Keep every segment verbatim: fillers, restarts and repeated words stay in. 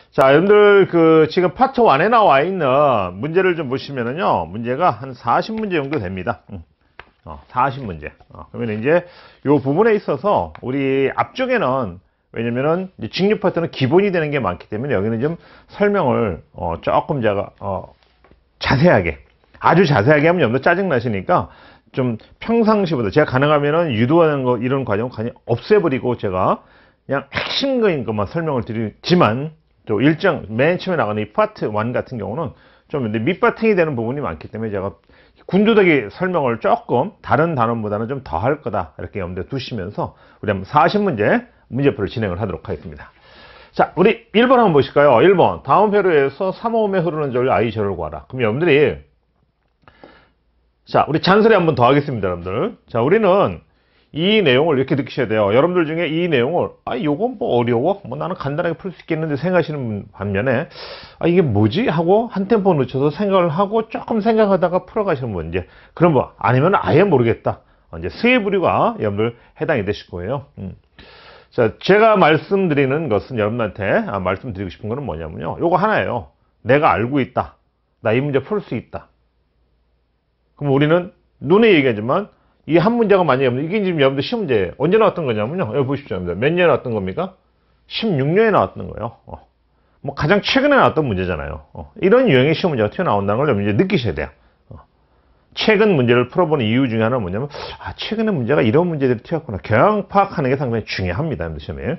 자, 여러분들 그 지금 파트 일에 나와 있는 문제를 좀 보시면은요, 문제가 한 사십 문제 정도 됩니다. 어, 사십 문제. 어, 그러면 이제 요 부분에 있어서 우리 앞쪽에는 왜냐면은 직립 파트는 기본이 되는 게 많기 때문에 여기는 좀 설명을 어, 조금 제가 어, 자세하게, 아주 자세하게 하면 여러분들 짜증 나시니까 좀 평상시보다 제가 가능하면은 유도하는 거 이런 과정을 그냥 없애버리고 제가 그냥 핵심적인 것만 설명을 드리지만 또 일정 맨 처음에 나가는 이 파트 일 같은 경우는 좀 밑바탕이 되는 부분이 많기 때문에 제가 군두더기 설명을 조금 다른 단원보다는 좀 더 할 거다 이렇게 염두에 두시면서 우리 한번 사십 문제 문제풀을 진행을 하도록 하겠습니다. 자, 우리 일 번 한번 보실까요? 일 번 다음 회로에서 삼 호음에 흐르는 전류 I 제로를 구하라. 그럼 여러분들이 자, 우리 잔소리 한번 더 하겠습니다, 여러분들. 자, 우리는 이 내용을 이렇게 느끼셔야 돼요. 여러분들 중에 이 내용을 아, 요건 뭐 어려워? 뭐 나는 간단하게 풀 수 있겠는데 생각하시는 반면에 아, 이게 뭐지? 하고 한 템포 늦춰서 생각을 하고 조금 생각하다가 풀어가시는 분 이제 그런 거 아니면 아예 모르겠다. 이제 세 부류가 여러분들 해당이 되실 거예요. 음. 자, 제가 말씀드리는 것은 여러분한테 아, 말씀드리고 싶은 거는 뭐냐면요. 요거 하나예요. 내가 알고 있다. 나 이 문제 풀 수 있다. 그럼 우리는 눈에 얘기하지만 이 한 문제가 만약에 이게 지금 여러분들 시험 문제예요. 언제 나왔던 거냐면요. 여기 보십시오. 여러분들. 몇 년에 나왔던 겁니까? 십육 년에 나왔던 거예요. 어. 뭐 가장 최근에 나왔던 문제잖아요. 어. 이런 유형의 시험 문제가 튀어나온다는 걸 여러분 이제 느끼셔야 돼요. 어. 최근 문제를 풀어보는 이유 중에 하나는 뭐냐면 아, 최근에 문제가 이런 문제들이 튀었구나. 경향 파악하는 게 상당히 중요합니다. 여러분들 시험에.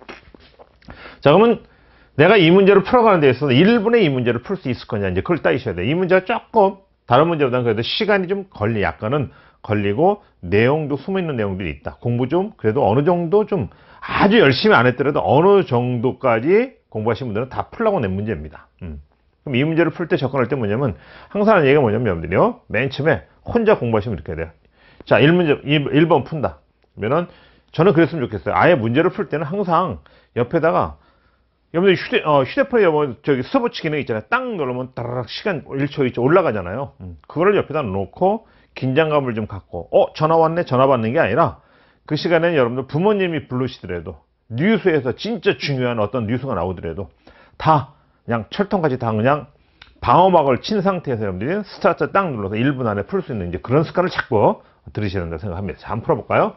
자, 그러면 내가 이 문제를 풀어가는 데 있어서 일 분에 이 문제를 풀 수 있을 거냐 이제 그걸 따지셔야 돼요. 이 문제가 조금 다른 문제보다는 그래도 시간이 좀 걸리, 약간은 걸리고 내용도 숨어있는 내용들이 있다. 공부 좀 그래도 어느 정도 좀 아주 열심히 안 했더라도 어느 정도까지 공부하신 분들은 다 풀라고 낸 문제입니다. 음. 그럼 이 문제를 풀 때 접근할 때 뭐냐면 항상 하는 얘기가 뭐냐면 여러분들이요. 맨 처음에 혼자 공부하시면 이렇게 돼요. 자, 일 문제, 일 번 푼다. 그러면은 저는 그랬으면 좋겠어요. 아예 문제를 풀 때는 항상 옆에다가 여러분들 휴대, 어, 휴대폰에 뭐 저기 스톱워치 기능 있잖아요. 딱 누르면 따라락 시간 일 초, 이 초 올라가잖아요. 음. 그거를 옆에다 놓고 긴장감을 좀 갖고 어? 전화 왔네? 전화 받는 게 아니라 그 시간에는 여러분들 부모님이 부르시더라도 뉴스에서 진짜 중요한 어떤 뉴스가 나오더라도 다 그냥 철통까지 다 그냥 방어막을 친 상태에서 여러분들이 스타트 딱 눌러서 일 분 안에 풀 수 있는 이제 그런 습관을 자꾸 들으셔야 된다고 생각합니다. 자, 한번 풀어볼까요?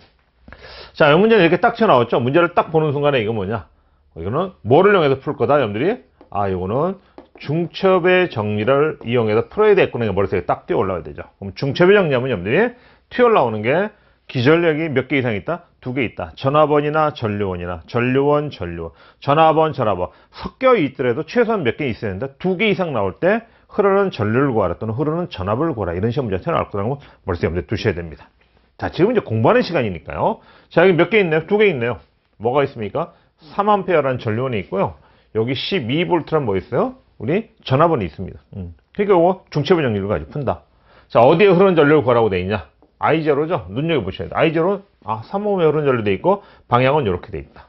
자, 이 문제는 이렇게 딱 튀어나왔죠? 문제를 딱 보는 순간에 이거 뭐냐? 이거는 뭐를 이용해서 풀 거다, 여러분들이? 아, 이거는 중첩의 정리를 이용해서 풀어야 되겠구나. 머릿속에 딱 뛰어 올라와야 되죠. 그럼 중첩의 정리하면 여러분들이 튀어 올라오는 게 기전력이 몇 개 이상 있다? 두 개 있다. 전화번이나 전류원이나 전류원, 전류원, 전화번, 전화번 섞여 있더라도 최소한 몇 개 있어야 된다. 두 개 이상 나올 때 흐르는 전류를 구하라 또는 흐르는 전압을 구하라. 이런 시험 문제가 튀어나올 거라고 머릿속에 여러분들 두셔야 됩니다. 자, 지금 이제 공부하는 시간이니까요. 자, 여기 몇 개 있네요? 두 개 있네요. 뭐가 있습니까? 삼 암페어라는 전류원이 있고요. 여기 십이 볼트란 뭐 있어요? 우리 전압원이 있습니다. 음. 그러니까 이거 중첩의 정리를 가지고 푼다. 자, 어디에 흐르는 전류를 구하라고 돼 있냐? 아이 제로죠? 눈여겨보셔야 돼. 아이 제로, 아, 삼 호음에 흐르는 전류 돼 있고, 방향은 이렇게 돼 있다.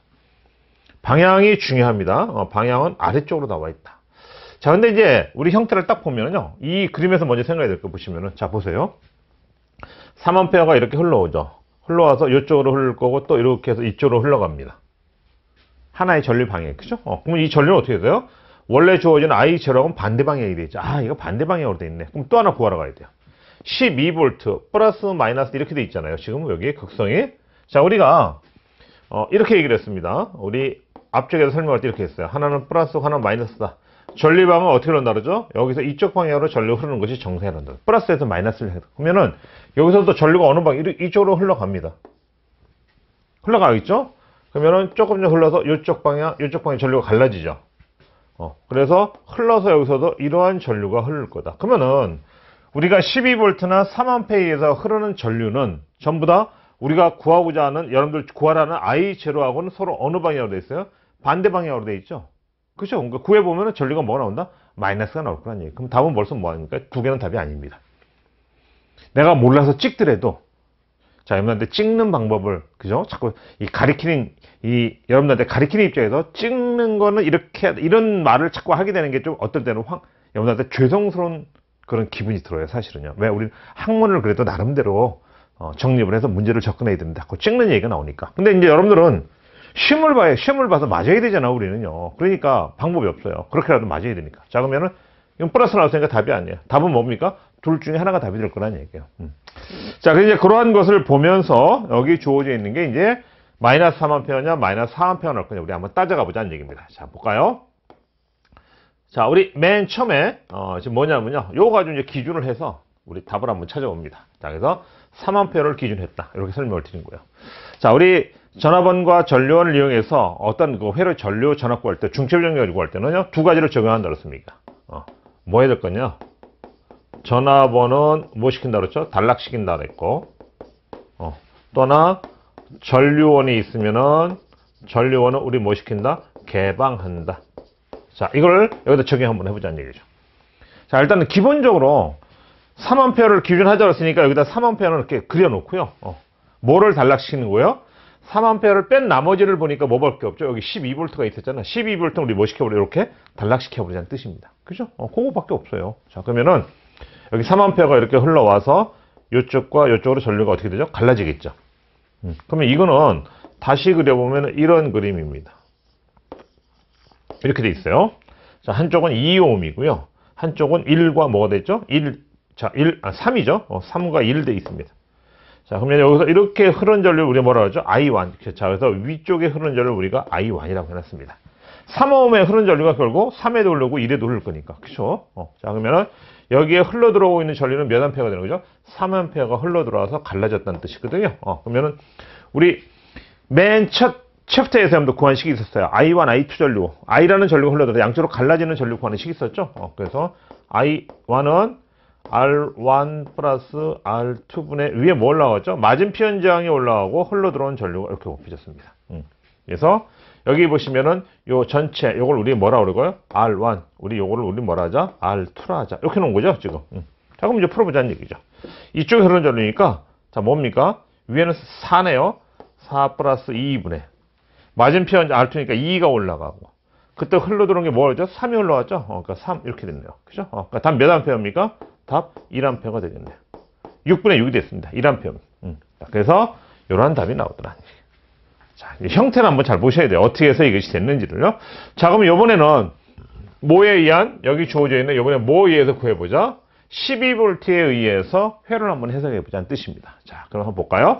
방향이 중요합니다. 어, 방향은 아래쪽으로 나와 있다. 자, 근데 이제 우리 형태를 딱 보면요. 이 그림에서 먼저 생각해야 될 거 보시면은, 자, 보세요. 삼 암페어가 이렇게 흘러오죠. 흘러와서 이쪽으로 흐를 거고, 또 이렇게 해서 이쪽으로 흘러갑니다. 하나의 전류 방향, 그죠? 어, 그럼 이 전류는 어떻게 돼요? 원래 주어진 아이 제로하고는 반대 방향이 되어 있죠. 아, 이거 반대 방향으로 되어 있네. 그럼 또 하나 구하러 가야 돼요. 십이 볼트, 플러스, 마이너스 이렇게 되어 있잖아요. 지금 여기 극성이. 자, 우리가, 어, 이렇게 얘기를 했습니다. 우리 앞쪽에서 설명할 때 이렇게 했어요. 하나는 플러스, 하나는 마이너스다. 전류방은 어떻게 흐른다 그러죠? 여기서 이쪽 방향으로 전류 흐르는 것이 정상이란다. 플러스에서 마이너스를 해도. 그러면은, 여기서도 전류가 어느 방향, 이쪽으로 흘러갑니다. 흘러가겠죠? 그러면은 조금 더 흘러서 이쪽 방향, 이쪽 방향 전류가 갈라지죠. 어, 그래서 흘러서 여기서도 이러한 전류가 흐를 거다. 그러면은 우리가 십이 볼트나 삼 암페어에서 흐르는 전류는 전부 다 우리가 구하고자 하는 여러분들 구하라는 아이 제로하고는 서로 어느 방향으로 되어 있어요? 반대 방향으로 되어 있죠. 그렇죠? 그러니까 구해 보면은 전류가 뭐가 나온다? 마이너스가 나올 거란 얘기예요. 그럼 답은 벌써 뭐 하니까 두 개는 답이 아닙니다. 내가 몰라서 찍더라도 자, 여러분한테 찍는 방법을, 그죠? 자꾸 이 가리키는, 이, 여러분한테 가리키는 입장에서 찍는 거는 이렇게, 이런 말을 자꾸 하게 되는 게 좀 어떨 때는 황, 여러분한테 죄송스러운 그런 기분이 들어요, 사실은요. 왜? 우리는 학문을 그래도 나름대로 어, 정립을 해서 문제를 접근해야 됩니다. 그 찍는 얘기가 나오니까. 근데 이제 여러분들은 시험을 봐야, 시험을 봐서 맞아야 되잖아, 우리는요. 그러니까 방법이 없어요. 그렇게라도 맞아야 되니까. 자, 그러면은, 이건 플러스 나왔으니까 답이 아니에요. 답은 뭡니까? 둘 중에 하나가 답이 될 거란 얘기예요. 음. 자, 그래서 이제 그러한 것을 보면서 여기 주어져 있는 게 이제 마이너스 삼 암페어냐, 마이너스 사 암페어 나올 거냐, 우리 한번 따져가 보자는 얘기입니다. 자, 볼까요? 자, 우리 맨 처음에, 어, 지금 뭐냐면요. 요거 가지고 이제 기준을 해서 우리 답을 한번 찾아봅니다. 자, 그래서 삼 암페어를 기준했다. 이렇게 설명을 드린 거예요. 자, 우리 전압원과 전류원을 이용해서 어떤 그 회로 전류 전압 구할 때, 중첩 정렬 구할 때는요, 두 가지를 적용한다 그랬습니까? 어, 뭐 해야 될 거냐? 전압원은 뭐 시킨다 그랬죠? 단락시킨다 그랬고, 어, 또나 전류원이 있으면은 전류원은 우리 뭐 시킨다? 개방한다. 자, 이걸 여기다 적용 한번 해보자는 얘기죠. 자, 일단은 기본적으로 삼 암페어를 기준하자고 했으니까 여기다 삼 암페어는 이렇게 그려놓고요. 어, 뭐를 단락시키는 거예요? 삼 암페어를 뺀 나머지를 보니까 뭐밖에 없죠. 여기 십이 볼트가 있었잖아. 십이 볼트 우리 뭐 시켜버려? 이렇게 단락시켜버리자는 뜻입니다. 그죠? 어, 그거밖에 없어요. 자, 그러면은 여기 삼 암페어가 이렇게 흘러와서 이쪽과 이쪽으로 전류가 어떻게 되죠? 갈라지겠죠. 음, 그러면 이거는 다시 그려보면 이런 그림입니다. 이렇게 돼 있어요. 자, 한쪽은 이 옴이고요. 한쪽은 일과 뭐가 됐죠? 일, 자, 일, 아, 삼이죠. 어, 삼과 일 돼 있습니다. 자, 그러면 여기서 이렇게 흐른 전류를 우리가 뭐라 하죠? 아이 원. 자, 그래서 위쪽에 흐른 전류를 우리가 아이 원이라고 해놨습니다. 삼 옴에 흐른 전류가 결국 삼에도 흐르고 일에도 흐를 거니까. 그쵸? 어, 자, 그러면은 여기에 흘러 들어오고 있는 전류는 몇 암페어가 되는 거죠? 삼 암페어가 흘러 들어와서 갈라졌다는 뜻이거든요. 어, 그러면은 우리 맨 첫 챕터에서 한번 구하는 식이 있었어요. 아이 원, 아이 투 전류. I라는 전류가 흘러들어 양쪽으로 갈라지는 전류 구하는 식이 있었죠. 어, 그래서 아이 원은 알 원 플러스 알 투분의 위에 뭐 올라가죠? 맞은편 저항이 올라가고 흘러 들어온 전류가 이렇게 곱해졌습니다. 음. 그래서 여기 보시면은 요 전체 요걸 우리 뭐라 그러고요? 알 원. 우리 요거를 우리 뭐라 하자? 알 투라 하자. 이렇게 놓은 거죠, 지금. 음. 자, 그럼 이제 풀어보자는 얘기죠. 이쪽에 흐르는 전류니까 자, 뭡니까? 위에는 사네요. 사 플러스 이분의 맞은편 알 투니까 이가 올라가고 그때 흘러 들어온 게 뭐죠? 삼이 올라왔죠? 어, 그러니까 삼 이렇게 됐네요. 그죠? 어, 그러니까 답 몇 암페어입니까? 답 일 암페어가 되겠네요. 육분의 육이 됐습니다. 일 암페어. 음. 그래서 이러한 답이 나오더라. 자, 형태는 한번 잘 보셔야 돼요. 어떻게 해서 이것이 됐는지를요. 자, 그럼 이번에는 뭐에 의한, 여기 주어져 있는 이번에 뭐에 의해서 구해보자. 십이 볼트에 의해서 회를 한번 해석해보자는 뜻입니다. 자, 그럼 한번 볼까요?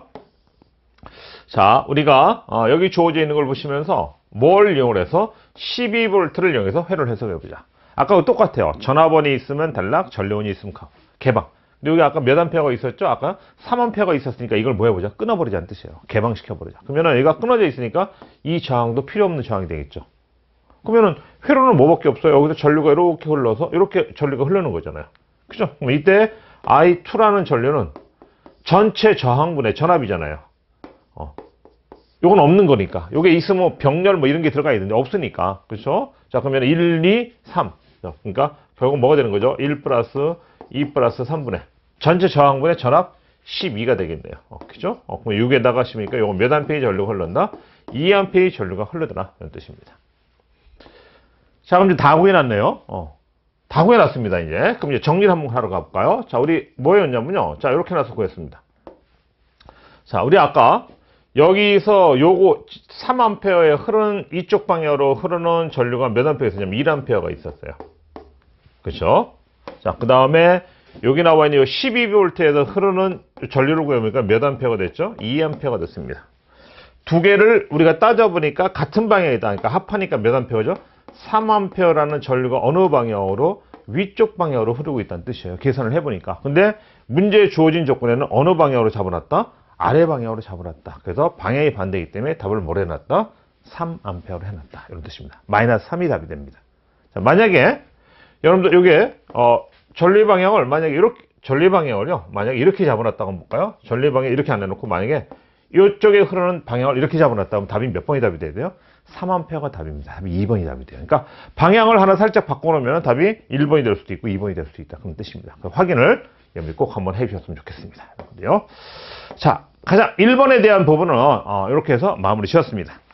자, 우리가 어, 여기 주어져 있는 걸 보시면서 뭘 이용해서 십이 볼트를 이용해서 회를 해석해보자. 아까 똑같아요. 전압원이 있으면 단락, 전류원이 있으면 개방. 근데 여기 아까 몇 암페어가 있었죠? 아까 삼 암페어가 있었으니까 이걸 뭐 해보자? 끊어버리자는 뜻이에요. 개방시켜버리자. 그러면 얘가 끊어져 있으니까 이 저항도 필요 없는 저항이 되겠죠. 그러면은 회로는 뭐밖에 없어요. 여기서 전류가 이렇게 흘러서 이렇게 전류가 흐르는 거잖아요. 그죠? 그럼 이때 아이 투라는 전류는 전체 저항분의 전압이잖아요. 어. 요건 없는 거니까. 요게 있으면 병렬 뭐 이런 게 들어가야 되는데 없으니까. 그렇죠? 자, 그러면 일, 이, 삼. 그러니까 결국 뭐가 되는 거죠? 일 플러스 이 플러스 삼분의 전체 저항분의 전압 십이가 되겠네요. 어, 그죠? 어, 그럼 육에다가 십이니까 요거 몇 암페어의 전류가 흘렀나? 이 암페어의 전류가 흘러더라. 이런 뜻입니다. 자, 그럼 이제 다 구해놨네요. 어. 다 구해놨습니다, 이제. 그럼 이제 정리를 한번 하러 가볼까요? 자, 우리 뭐였냐면요. 자, 이렇게 해놔서 구했습니다. 자, 우리 아까 여기서 요거 삼 암페어에 흐르는 이쪽 방향으로 흐르는 전류가 몇 암페어가 있었냐면 일 암페어가 있었어요. 그렇죠? 자, 그 다음에 여기 나와 있는 이 십이 볼트에서 흐르는 전류를 구해보니까 몇 암페어가 됐죠? 이 암페어가 됐습니다. 두 개를 우리가 따져보니까 같은 방향이다. 그러니까 합하니까 몇 암페어죠? 삼 암페어라는 전류가 어느 방향으로? 위쪽 방향으로 흐르고 있다는 뜻이에요. 계산을 해보니까. 근데 문제에 주어진 조건에는 어느 방향으로 잡아놨다? 아래 방향으로 잡아놨다. 그래서 방향이 반대이기 때문에 답을 뭘 해놨다? 삼 암페어로 해놨다. 이런 뜻입니다. 마이너스 삼이 답이 됩니다. 자, 만약에 여러분들 이게 어, 전류 방향을 만약에 이렇게 전류 방향을요. 만약에 이렇게 잡아놨다고 한번 볼까요? 전류 방향 이렇게 안 해놓고 만약에 이쪽에 흐르는 방향을 이렇게 잡아놨다면 답이 몇 번이 답이 돼야 돼요? 삼 암페어가 답입니다. 답이 이 번이 답이 돼요. 그러니까 방향을 하나 살짝 바꿔놓으면 답이 일 번이 될 수도 있고 이 번이 될 수도 있다. 그런 뜻입니다. 그 확인을 여러분들 꼭 한번 해주셨으면 좋겠습니다. 여러분들요. 자, 가장 일 번에 대한 부분은 어, 이렇게 해서 마무리 지었습니다.